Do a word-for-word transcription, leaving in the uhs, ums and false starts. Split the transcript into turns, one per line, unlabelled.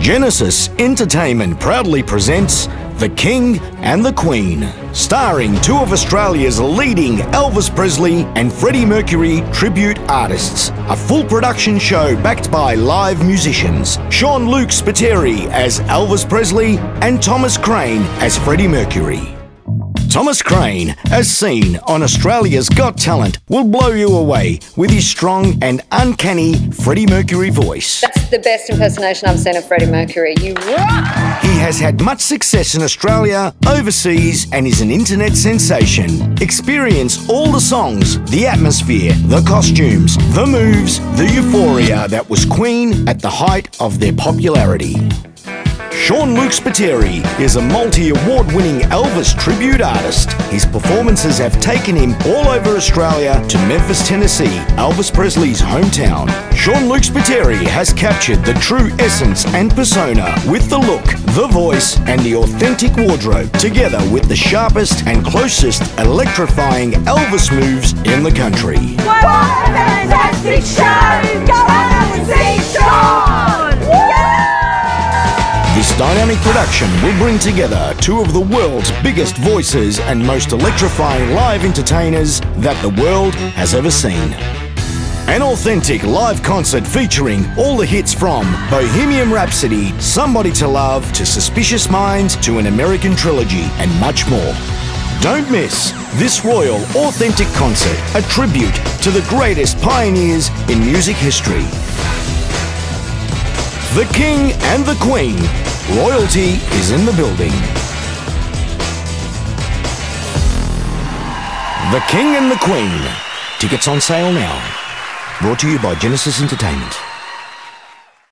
Genesis Entertainment proudly presents The King and the Queen, starring two of Australia's leading Elvis Presley and Freddie Mercury tribute artists. A full production show backed by live musicians. Sean Luke Spiteri as Elvis Presley and Thomas Crane as Freddie Mercury. Thomas Crane, as seen on Australia's Got Talent, will blow you away with his strong and uncanny Freddie Mercury voice.
That's the best impersonation I've seen of Freddie Mercury. You rock!
He has had much success in Australia, overseas, and is an internet sensation. Experience all the songs, the atmosphere, the costumes, the moves, the euphoria that was Queen at the height of their popularity. Sean Luke Spiteri is a multi-award-winning Elvis tribute artist. His performances have taken him all over Australia to Memphis, Tennessee, Elvis Presley's hometown. Sean Luke Spiteri has captured the true essence and persona with the look, the voice, and the authentic wardrobe, together with the sharpest and closest electrifying Elvis moves in the country.
What a fantastic show! Go out and see Sean!
This dynamic production will bring together two of the world's biggest voices and most electrifying live entertainers that the world has ever seen. An authentic live concert featuring all the hits from Bohemian Rhapsody, Somebody to Love, to Suspicious Minds, to An American Trilogy, and much more. Don't miss this royal, authentic concert, a tribute to the greatest pioneers in music history. The King and the Queen. Royalty is in the building. The King and the Queen. Tickets on sale now. Brought to you by Genesis Entertainment.